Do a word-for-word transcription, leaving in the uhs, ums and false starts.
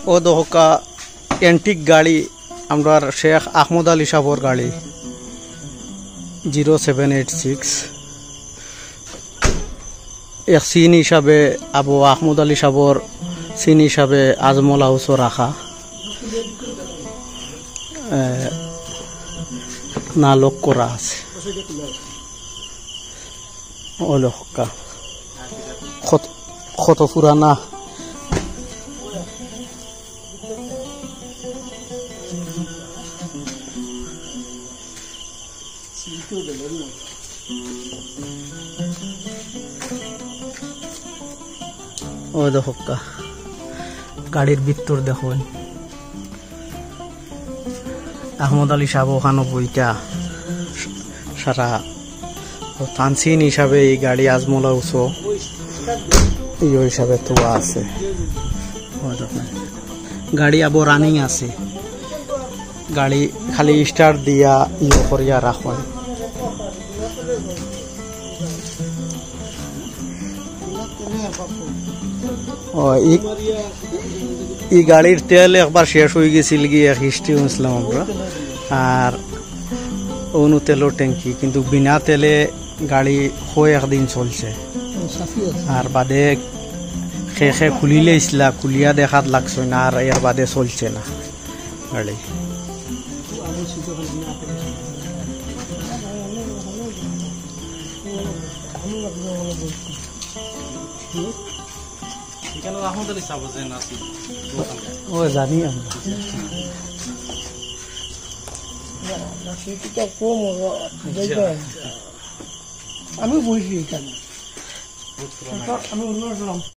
ও দহকা antique গাড়ি আমরা শেখ আহমদ আলী সাহর গাড়ি জিরো সেভেন এইট সিক্স এক সিন হিসাবে আবু আহমদ আলী সাহর সিন হিসাবে আজমল হাউসও রাখা নালক করা আছে ওলকা কত পুরানা ও দেখা গাড়ির ভিতর দেখুন আহমদ আলী সাহেব ওখানে বইটা সারা তানসিন হিসাবে এই গাড়ি আজমলা উৎস এই হিসাবে তো আছে গাড়ি আবার রানিং আছে গাড়ি খালি স্টার্ট দিয়া ইয়ে করিয়া রাখেন এই গাড়ির তেল একবার শেষ হয়ে গেছিল গিয়ে হিস্ট্রি শুনছিলাম আমরা আর অনু তেলের ট্যাঙ্কি কিন্তু বিনা তেলে গাড়ি হয়ে একদিন চলছে আর বাদে খে খে খুলিলে ইসলা খুলিয়া দেখাত লাগছে না আর এর বাদে চলছে না গাড়ি ও জানি আমরা আমি বলছি এখানে আমি অন্য